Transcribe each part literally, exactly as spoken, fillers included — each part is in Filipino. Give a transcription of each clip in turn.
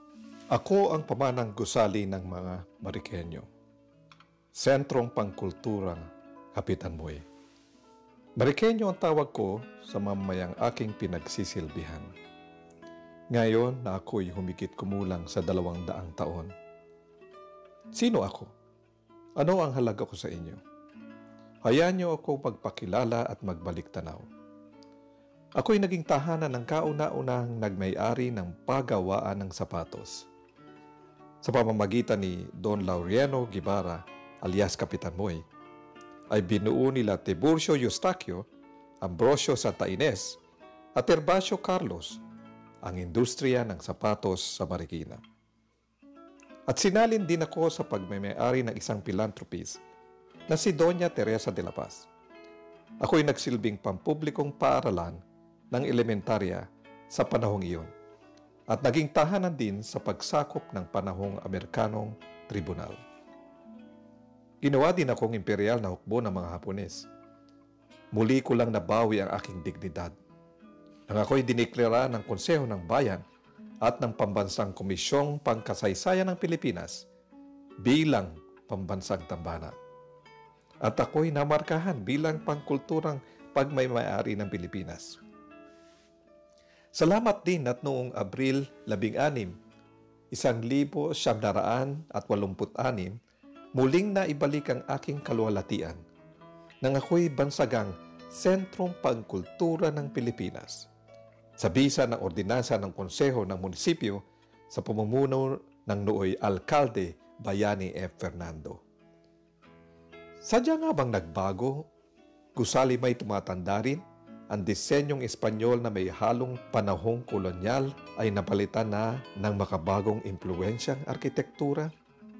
Ako ang pamanang gusali ng mga Marikenyo. Sentrong Pangkulturang Kapitan Moy. Marikenyo ang tawag ko sa mamayang aking pinagsisilbihan. Ngayon na ako'y humigit kumulang sa dalawang daang taon. Sino ako? Ano ang halaga ko sa inyo? Hayaan niyo ako magpakilala at magbalik tanaw. Ako'y naging tahanan ng kauna-unahang nagmay-ari ng pagawaan ng sapatos. Sa pamamagitan ni Don Laureano Guevara alias Kapitan Moy, ay binuo nila Tiburcio Eustaquio, Ambrosio Santa Ines at Herbacio Carlos ang industriya ng sapatos sa Marikina. At sinalin din ako sa pagmamay-ari ng isang philanthropist na si Doña Teresa de la Paz. Ako'y nagsilbing pampublikong paaralan ng elementarya sa panahong iyon at naging tahanan din sa pagsakop ng panahong Amerikanong tribunal. Ginawa din akong imperial na hukbo ng mga Hapones. Muli ko lang nabawi ang aking dignidad nang ako'y diniklara ng Konseho ng Bayan at ng Pambansang Komisyong Pangkasaysayan ng Pilipinas bilang pambansang dambana. At ako'y namarkahan bilang pangkulturang pagmay-ari ng Pilipinas. Salamat din at noong Abril labing anim, isang libo siyam na raan at walumput anim, muling naibalik ang aking kaluwalhatian nang ako'y bansagang Sentrong Pangkultura ng Pilipinas sa bisa ng ordinansa ng Konseho ng Munisipyo sa pamumuno ng nooy Alkalde Bayani F. Fernando. Sadya nga bang nagbago? Gusali may tumatanda rin? Ang disenyong Espanyol na may halong panahong kolonyal ay napalitan na ng makabagong impluensyang arkitektura?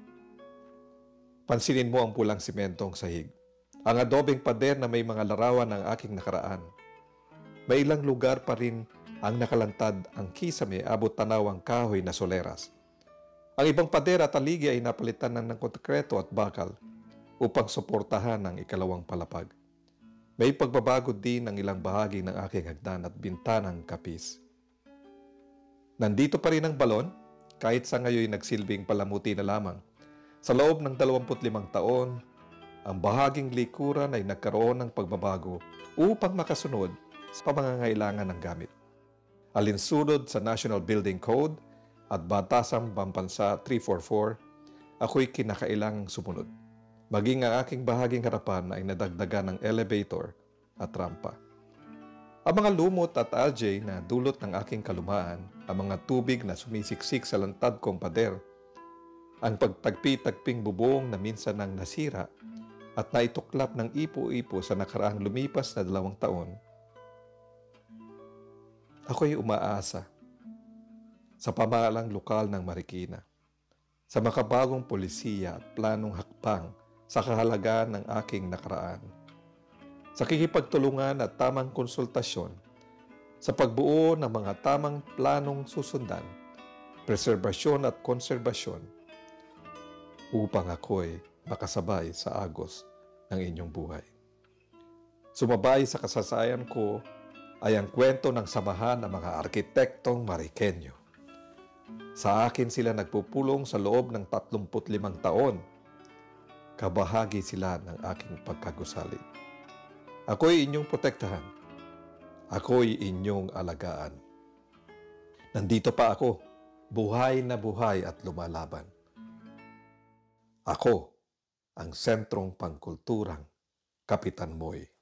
Pansinin mo ang pulang simentong sahig, ang adobeng pader na may mga larawan ng aking nakaraan. May ilang lugar pa rin ang nakalantad ang kisame abot tanaw ang kahoy na soleras. Ang ibang pader at aligi ay napalitan na ng konkreto at bakal upang suportahan ang ikalawang palapag. May pagbabago din ng ilang bahagi ng aking hagdan at bintanang kapis. Nandito pa rin ang balon, kahit sa ngayon nagsilbing palamuti na lamang. Sa loob ng dalawampu't limang taon, ang bahaging likuran ay nagkaroon ng pagbabago upang makasunod sa pangangailangan ng gamit. Alinsunod sa National Building Code at Batasang Pambansa three forty-four, ako'y kinakailangang sumunod. Maging ang aking bahaging harapan ay nadagdagan ng elevator at rampa. Ang mga lumot at algae na dulot ng aking kalumaan, ang mga tubig na sumisiksik sa lantad kong pader, ang pagtagpi-tagping bubong na minsan nang nasira at naituklap ng ipo-ipo sa nakaraang lumipas na dalawang taon, ako'y umaasa sa pamahalang lokal ng Marikina, sa makabagong polisiya at planong hakbang sa kahalagaan ng aking nakaraan, sa kikipagtulungan at tamang konsultasyon, sa pagbuo ng mga tamang planong susundan, preserbasyon at konserbasyon, upang ako'y makasabay sa agos ng inyong buhay. Sumabay sa kasasayan ko ay ang kwento ng samahan ng mga arkitektong Marikenyo. Sa akin sila nagpupulong sa loob ng tatlumput limang taon. Kabahagi sila ng aking pagkagusali. Ako'y inyong protektahan. Ako'y inyong alagaan. Nandito pa ako, buhay na buhay at lumalaban. Ako ang Sentrong Pangkulturang Kapitan Moy.